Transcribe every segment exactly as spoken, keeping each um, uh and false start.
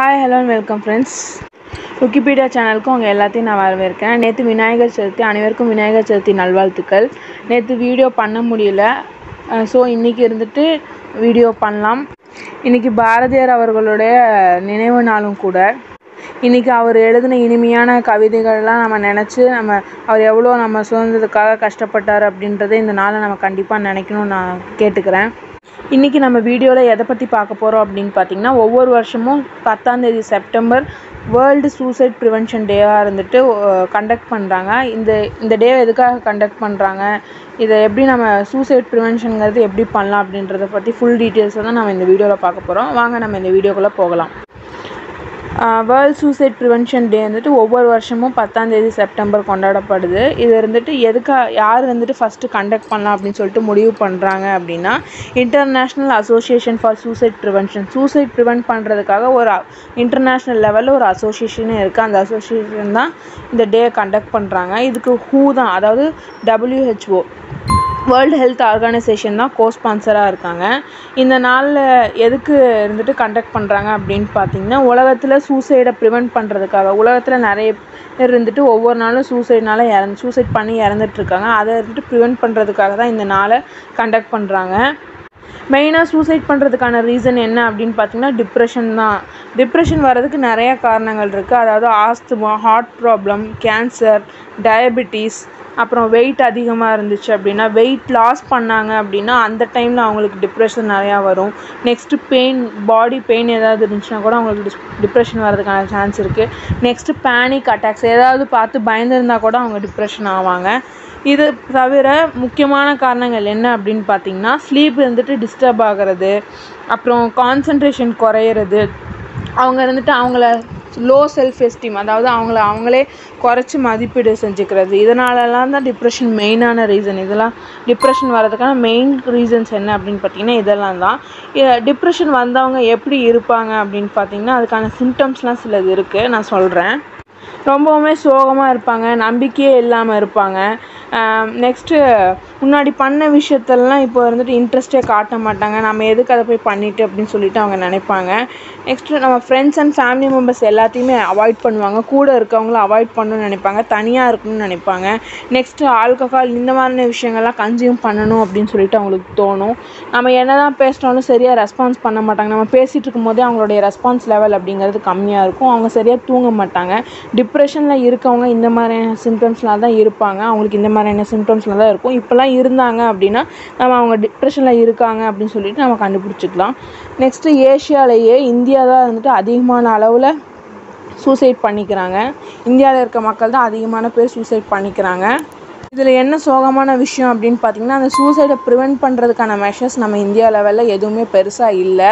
Hi, hello and welcome friends. Wikipedia சேனலுக்கு உங்க எல்லாத்தையும் நான் வரவேற்கிறேன். நேத்து விநாயகர் சதுர்த்தி அனைவருக்கும் விநாயகர் சதுர்த்தி நல்வாழ்த்துக்கள். நேத்து வீடியோ பண்ண முடியல. சோ இன்னைக்கு இருந்துட்டு வீடியோ பண்ணலாம். இன்னைக்கு பாரதியார் அவர்களுடைய நினைவு நாளும் கூட. இன்னைக்கு அவர் எழுதின இனிமையான கவிதைகள்லாம் நம்ம நினைச்சு நம்ம அவர் எவ்வளோ நம்ம சுதந்திரத்துக்காக கஷ்டப்பட்டார் அப்படின்றதை இந்த நாளை நம்ம கண்டிப்பாக நினைக்கணும்னு நான் கேட்டுக்கிறேன். இன்றைக்கி நம்ம வீடியோவில் எதை பற்றி பார்க்க போகிறோம் அப்படின்னு பார்த்திங்கன்னா, ஒவ்வொரு வருஷமும் பத்தாம் தேதி செப்டம்பர் வேர்ல்டு சூசைட் ப்ரிவென்ஷன் டேவாக இருந்துட்டு கண்டக்ட் பண்ணுறாங்க. இந்த இந்த டேவை எதுக்காக கண்டக்ட் பண்ணுறாங்க, இதை எப்படி நம்ம சூசைட் ப்ரிவென்ஷனுங்கிறது எப்படி பண்ணலாம் அப்படின்றத பற்றி ஃபுல் டீட்டெயில்ஸை தான் நம்ம இந்த வீடியோவில் பார்க்க போகிறோம். வாங்க நம்ம இந்த வீடியோக்குள்ளே போகலாம். வேர்ல்ட் சூசைட் ப்ரிவென்ஷன் டே வந்துட்டு ஒவ்வொரு வருஷமும் பத்தாம் தேதி செப்டம்பர் கொண்டாடப்படுது. இது வந்துட்டு எதுக்கா யார் வந்துட்டு ஃபஸ்ட்டு கண்டக்ட் பண்ணலாம் அப்படின்னு சொல்லிட்டு முடிவு பண்ணுறாங்க அப்படின்னா, international association for suicide prevention suicide prevent பண்ணுறதுக்காக ஒரு இன்டர்நேஷ்னல் லெவலில் ஒரு அசோசியேஷனே இருக்குது. அந்த அசோசியேஷன் தான் இந்த டே கண்டக்ட் பண்ணுறாங்க. இதுக்கு ஹூ தான், அதாவது டபிள்யூஹெச்ஓ வேர்ல்டு ஹெல்த் ஆர்கனைசேஷன் தான் கோ ஸ்பான்சராக இருக்காங்க. இந்த நாளில் எதுக்கு இருந்துட்டு கண்டக்ட் பண்ணுறாங்க அப்படின்னு பார்த்தீங்கன்னா, உலகத்தில் சூசைடை ப்ரிவென்ட் பண்ணுறதுக்காக. உலகத்தில் நிறைய பேர் இருந்துட்டு ஒவ்வொரு நாளும் சூசைட்னால இறந்து சூசைட் பண்ணி இறந்துட்டுருக்காங்க. அதை இருந்துட்டு ப்ரிவென்ட் பண்ணுறதுக்காக தான் இந்த நாளை கண்டக்ட் பண்ணுறாங்க. மெயினாக சூசைட் பண்ணுறதுக்கான ரீசன் என்ன அப்படின்னு பார்த்தீங்கன்னா, டிப்ரெஷன் தான். டிப்ரெஷன் வர்றதுக்கு நிறைய காரணங்கள் இருக்குது. அதாவது asthma, heart problem, cancer, diabetes, அப்புறம் வெயிட் அதிகமாக இருந்துச்சு அப்படின்னா, வெயிட் லாஸ் பண்ணாங்க அப்படின்னா அந்த டைமில் அவங்களுக்கு டிப்ரெஷன் நிறையா வரும். நெக்ஸ்ட்டு பெயின், பாடி பெயின் ஏதாவது இருந்துச்சுன்னா கூட அவங்களுக்கு டிஸ் டிப்ரெஷன் வர்றதுக்கான சான்ஸ் இருக்குது. நெக்ஸ்ட்டு பேனிக் அட்டாக்ஸ், ஏதாவது பார்த்து பயந்துருந்தால் கூட அவங்க டிப்ரெஷன் ஆவாங்க. இது தவிர முக்கியமான காரணங்கள் என்ன அப்படின்னு பார்த்தீங்கன்னா, ஸ்லீப் இருந்துட்டு டிஸ்டர்ப் ஆகிறது, அப்புறம் கான்சன்ட்ரேஷன் குறையிறது, அவங்க இருந்துட்டு அவங்கள லோ செல்ஃப் எஸ்டீம், அதாவது அவங்கள அவங்களே குறைச்சி மதிப்பீடு செஞ்சுக்கிறது. இதனாலலாம் தான் டிப்ரெஷன் மெயினான ரீசன். இதெல்லாம் டிப்ரெஷன் வர்றதுக்கான மெயின் ரீசன்ஸ் என்ன அப்படின்னு பார்த்தீங்கன்னா இதெல்லாம் தான். டிப்ரெஷன் வந்தவங்க எப்படி இருப்பாங்க அப்படின்னு பார்த்தீங்கன்னா, அதுக்கான சிம்டம்ஸ்லாம் சிலது இருக்குது, நான் சொல்கிறேன். ரொம்பவுமே சோகமாக இருப்பாங்க, நம்பிக்கையே இல்லாமல் இருப்பாங்க. நெக்ஸ்ட்டு முன்னாடி பண்ண விஷயத்தெல்லாம் இப்போ வந்துட்டு இன்ட்ரெஸ்ட்டே காட்ட மாட்டாங்க. நம்ம எதுக்கு அதை போய் பண்ணிவிட்டு அப்படின்னு சொல்லிட்டு அவங்க நினைப்பாங்க. நெக்ஸ்ட்டு நம்ம ஃப்ரெண்ட்ஸ் அண்ட் ஃபேமிலி மெம்பர்ஸ் எல்லாத்தையுமே அவாய்ட் பண்ணுவாங்க. கூட இருக்கவங்கள அவாய்ட் பண்ணணும்னு நினைப்பாங்க, தனியாக இருக்கணும்னு நினைப்பாங்க. நெக்ஸ்ட்டு ஆல்கஹால் இந்த மாதிரியான விஷயங்கள்லாம் கன்சியூம் பண்ணணும் அப்படின்னு சொல்லிட்டு அவங்களுக்கு தோணும். நம்ம என்ன தான் பேசினாலும் சரியாக ரெஸ்பான்ஸ் பண்ண மாட்டாங்க. நம்ம பேசிகிட்டு இருக்கும் போதே அவங்களுடைய ரெஸ்பான்ஸ் லெவல் அப்படிங்கிறது கம்மியாக இருக்கும். அவங்க சரியாக தூங்க மாட்டாங்க. டிப்ரெஷனில் இருக்கவங்க இந்த மாதிரியான சிம்டம்ஸ்லாம் தான் இருப்பாங்க. அவங்களுக்கு இந்த மாதிரியான சிம்டம்ஸ்லாம் தான் இருக்கும். இப்போலாம் இருந்தாங்க அப்படின்னா நம்ம அவங்க டிப்ரெஷனில் இருக்காங்க அப்படின்னு சொல்லிட்டு நம்ம கண்டுபிடிச்சிக்கலாம். நெக்ஸ்ட்டு ஏஷியாவிலேயே இந்தியா தான் வந்துட்டு அதிகமான அளவில் சூசைட் பண்ணிக்கிறாங்க. இந்தியாவில் இருக்க மக்கள் தான் அதிகமான பேர் சூசைட் பண்ணிக்கிறாங்க. இதில் என்ன சோகமான விஷயம் அப்படின்னு பார்த்தீங்கன்னா, அந்த சூசைடை ப்ரிவென்ட் பண்ணுறதுக்கான மெஷர்ஸ் நம்ம இந்தியா லெவலில் எதுவுமே பெருசாக இல்லை.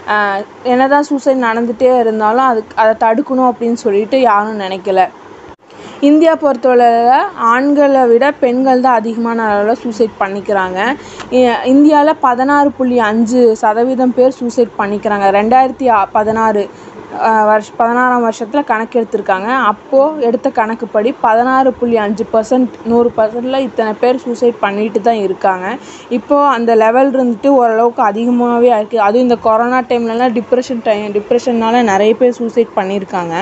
என்ன தான் சூசைட் நடந்துகிட்டே இருந்தாலும் அதுக்கு அதை தடுக்கணும் அப்படின்னு சொல்லிட்டு யாரும் நினைக்கல. இந்தியா பொறுத்தவரையில் ஆண்களை விட பெண்கள் தான் அதிகமான அளவில் சூசைட் பண்ணிக்கிறாங்க. இந்தியாவில் பதினாறு புள்ளி அஞ்சு சதவீதம் பேர் சூசைட் பண்ணிக்கிறாங்க. ரெண்டாயிரத்தி பதினாறு வருஷ பதினாறாம் வருஷத்தில் கணக்கு எடுத்திருக்காங்க. அப்போது எடுத்த கணக்குப்படி பதினாறு புள்ளி அஞ்சு பர்சன்ட் நூறு பர்சன்டில் இத்தனை பேர் சூசைட் பண்ணிட்டு தான் இருக்காங்க. இப்போது அந்த லெவல் இருந்துட்டு ஓரளவுக்கு அதிகமாகவே இருக்குது. அதுவும் இந்த கொரோனா டைம்லலாம் டிப்ரெஷன் டைம் டிப்ரெஷன்னால நிறைய பேர் சூசைட் பண்ணியிருக்காங்க.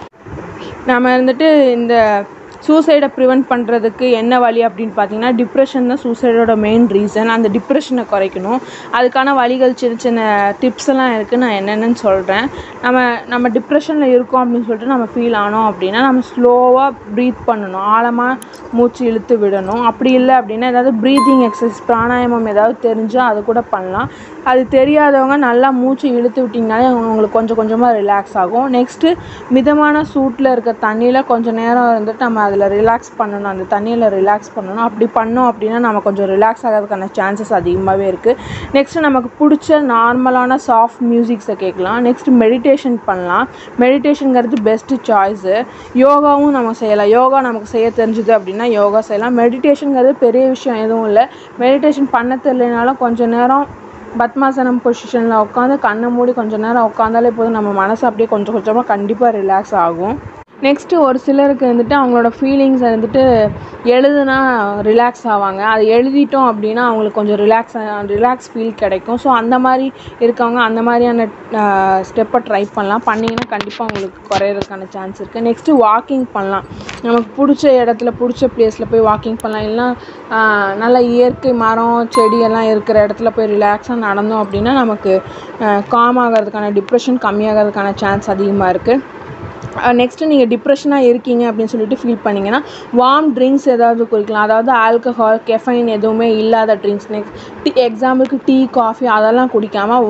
நம்ம இருந்துட்டு இந்த சூசைடை ப்ரிவென்ட் பண்ணுறதுக்கு என்ன வழி அப்படின்னு பார்த்தீங்கன்னா, டிப்ரெஷன் தான் சூசைடோட மெயின் ரீசன். அந்த டிப்ரெஷனை குறைக்கணும். அதுக்கான வழிகள் சின்ன சின்ன டிப்ஸ் எல்லாம் இருக்குது, நான் என்னென்னு சொல்கிறேன். நம்ம நம்ம டிப்ரெஷனில் இருக்கோம் அப்படின்னு சொல்லிட்டு நம்ம ஃபீல் ஆனோம் அப்படின்னா நம்ம ஸ்லோவாக ப்ரீத் பண்ணணும், ஆழமாக மூச்சு இழுத்து விடணும். அப்படி இல்லை அப்படின்னா ஏதாவது ப்ரீத்திங் எக்ஸசைஸ், பிராணாயாமம் ஏதாவது தெரிஞ்சால் அது கூட பண்ணலாம். அது தெரியாதவங்க நல்லா மூச்சு இழுத்து விட்டிங்கனாலே உங்களுக்கு கொஞ்சம் கொஞ்சமாக ரிலாக்ஸ் ஆகும். நெக்ஸ்ட்டு மிதமான சூட்டில் இருக்க தண்ணியில் கொஞ்சம் நேரம் இருந்துட்டு நம்ம அதில் ரிலாக்ஸ் பண்ணணும், அந்த தண்ணியில் ரிலாக்ஸ் பண்ணணும். அப்படி பண்ணோம் அப்படின்னா நம்ம கொஞ்சம் ரிலாக்ஸ் ஆகிறதுக்கான சான்சஸ் அதிகமாகவே இருக்குது. நெக்ஸ்ட்டு நமக்கு பிடிச்ச நார்மலான சாஃப்ட் மியூசிக்ஸை கேட்கலாம். நெக்ஸ்ட்டு மெடிடேஷன் பண்ணலாம். மெடிடேஷனுங்கிறது பெஸ்ட்டு சாய்ஸு. யோகாவும் நம்ம செய்யலாம். யோகா நமக்கு செய்ய தெரிஞ்சுது அப்படின்னா யோகா செய்யலாம். மெடிடேஷனுங்கிறது பெரிய விஷயம் எதுவும் இல்லை. மெடிடேஷன் பண்ண தெரியலனாலும் கொஞ்சம் நேரம் பத்மாசனம் பொசிஷனில் உட்காந்து கண்ணை மூடி கொஞ்சம் நேரம் உட்காந்தாலே போதும், நம்ம மனசு அப்படியே கொஞ்சம் கொஞ்சமாக கண்டிப்பாக ரிலாக்ஸ் ஆகும். நெக்ஸ்ட்டு ஒரு சிலருக்கு வந்துட்டு அவங்களோட ஃபீலிங்ஸை வந்துட்டு எழுதுனா ரிலாக்ஸ் ஆவாங்க. அது எழுதிட்டோம் அப்படின்னா அவங்களுக்கு கொஞ்சம் ரிலாக்ஸ் ரிலாக்ஸ் ஃபீல் கிடைக்கும். ஸோ அந்த மாதிரி இருக்கவங்க அந்த மாதிரியான ஸ்டெப்பை ட்ரை பண்ணலாம். பண்ணிங்கன்னா கண்டிப்பாக அவங்களுக்கு குறையிறதுக்கான சான்ஸ் இருக்குது. நெக்ஸ்ட்டு வாக்கிங் பண்ணலாம். நமக்கு பிடிச்ச இடத்துல பிடிச்ச ப்ளேஸில் போய் வாக்கிங் பண்ணலாம். இல்லைனா நல்லா இயற்கை மரம் செடியெல்லாம் இருக்கிற இடத்துல போய் ரிலாக்ஸாக நடந்தோம் அப்படின்னா நமக்கு காம் ஆகிறதுக்கான டிப்ரெஷன் கம்மியாகிறதுக்கான சான்ஸ் அதிகமாக இருக்குது. நெக்ஸ்ட்டு நீங்கள் டிப்ரெஷனாக இருக்கீங்க அப்படின்னு சொல்லிட்டு ஃபீல் பண்ணிங்கன்னா வார்ம் ட்ரிங்க்ஸ் ஏதாவது குடிக்கலாம். அதாவது ஆல்கஹால் கெஃபைன் எதுவுமே இல்லாத ட்ரிங்க்ஸ். நெக்ஸ்ட் டீ எக்ஸாம்பிளுக்கு டீ காஃபி அதெல்லாம் குடிக்காமல்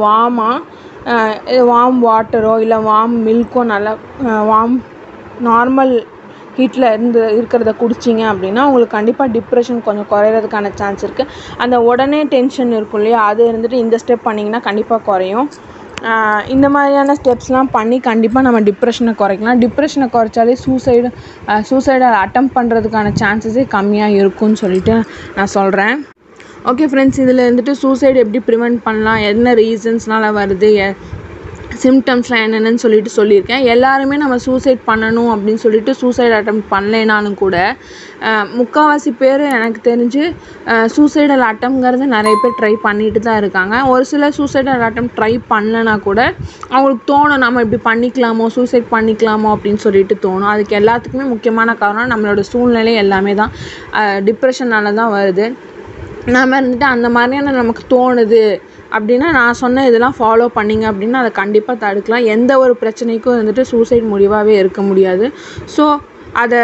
வார்மாக வார்ம் வாட்டரோ இல்லை வார்ம் மில்க்கோ நல்லா வார்ம் நார்மல் ஹீட்டில் இருந்து இருக்கிறத குடிச்சிங்க அப்படின்னா உங்களுக்கு கண்டிப்பாக டிப்ரெஷன் கொஞ்சம் குறையிறதுக்கான சான்ஸ் இருக்குது. அந்த உடனே டென்ஷன் இருக்கும் இல்லையா, அது இருந்துட்டு இந்த ஸ்டெப் பண்ணிங்கன்னா கண்டிப்பாக குறையும். இந்த மாதிரியான ஸ்டெப்ஸ்லாம் பண்ணி கண்டிப்பாக நம்ம டிப்ரெஷனை குறைக்கலாம். டிப்ரெஷனை குறைச்சாலே சூசைடு சூசைடை அட்டெம்ப்ட் பண்ணுறதுக்கான சான்சஸே கம்மியாக இருக்கும்னு சொல்லிட்டு நான் சொல்கிறேன். ஓகே ஃப்ரெண்ட்ஸ், இதில் இருந்துட்டு சூசைடு எப்படி ப்ரிவெண்ட் பண்ணலாம், என்ன ரீசன்ஸ்னால் வருது, சிம்டம்ஸ்லாம் என்னென்னு சொல்லிட்டு சொல்லியிருக்கேன். எல்லாருமே நம்ம சூசைட் பண்ணணும் அப்படின்னு சொல்லிட்டு சூசைட் அட்டெம்ப்ட் பண்ணலைனாலும் கூட முக்கால்வாசி பேர் எனக்கு தெரிஞ்சு சூசைடல் அட்டெம்ப்ட்ங்கிறது நிறைய பேர் ட்ரை பண்ணிட்டு தான் இருக்காங்க. ஒரு சில சூசைடல் அட்டெம்ப்ட் ட்ரை பண்ணலைனா கூட அவங்களுக்கு தோணும் நம்ம இப்படி பண்ணிக்கலாமோ சூசைட் பண்ணிக்கலாமோ அப்படின்னு சொல்லிட்டு தோணும். அதுக்கு எல்லாத்துக்குமே முக்கியமான காரணம் நம்மளோட சூழ்நிலை எல்லாமே தான். டிப்ரெஷனால தான் வருது. நம்ம இருந்துட்டு அந்த மாதிரியான நமக்கு தோணுது அப்படின்னா நான் சொன்ன இதெல்லாம் ஃபாலோ பண்ணிங்க அப்படின்னா அதை கண்டிப்பாக தடுக்கலாம். எந்த ஒரு பிரச்சனைக்கும் வந்துட்டு சூசைட் முடிவாகவே இருக்க முடியாது. ஸோ அதை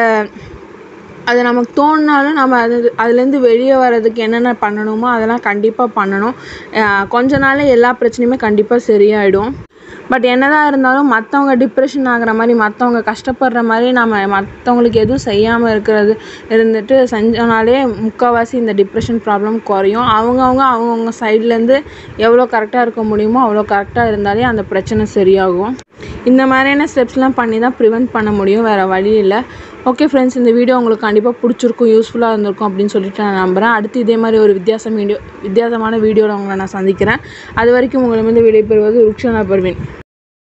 அது நமக்கு தோணினாலும் நம்ம அது அதுலேருந்து வெளியே வர்றதுக்கு என்னென்ன பண்ணணுமோ அதெல்லாம் கண்டிப்பாக பண்ணணும். கொஞ்ச நாள் எல்லா பிரச்சனையுமே கண்டிப்பாக சரியாயிடும். பட் என்னதான் இருந்தாலும் மற்றவங்க டிப்ரெஷன் ஆகிற மாதிரி மற்றவங்க கஷ்டப்படுற மாதிரி நம்ம மற்றவங்களுக்கு எதுவும் செய்யாமல் இருக்கிறது இருந்துட்டு செஞ்சோனாலே முக்கால்வாசி இந்த டிப்ரெஷன் ப்ராப்ளம் குறையும். அவங்கவுங்க அவங்கவுங்க சைட்லேருந்து எவ்வளோ கரெக்டாக இருக்க முடியுமோ அவ்வளோ கரெக்டாக இருந்தாலே அந்த பிரச்சனை சரியாகும். இந்த மாதிரியான ஸ்டெப்ஸ்லாம் பண்ணி தான் ப்ரிவெண்ட் பண்ண முடியும், வேறு வழி இல்லை. ஓகே ஃப்ரெண்ட்ஸ், இந்த வீடியோ உங்களுக்கு கண்டிப்பாக பிடிச்சிருக்கும், யூஸ்ஃபுல்லாக இருந்திருக்கும் அப்படின்னு சொல்லிட்டு நான் நம்புகிறேன். அடுத்து இதே மாதிரி ஒரு வித்தியாசம் வீடியோ வித்தியாசமான வீடியோவில் உங்களை நான் சந்திக்கிறேன். அது வரைக்கும் உங்களை வந்து விடைபெறுவது ருக்ஷனா பர்வீன்.